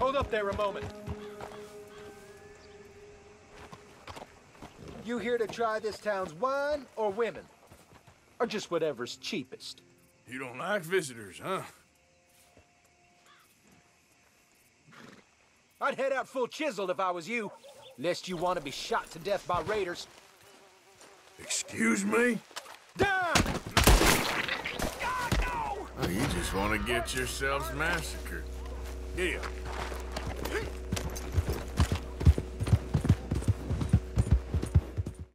Hold up there a moment. You here to try this town's wine or women? Or just whatever's cheapest? You don't like visitors, huh? I'd head out full chisel if I was you. Lest you want to be shot to death by raiders. Excuse me? Down! Oh, you just want to get yourselves massacred. Yeah.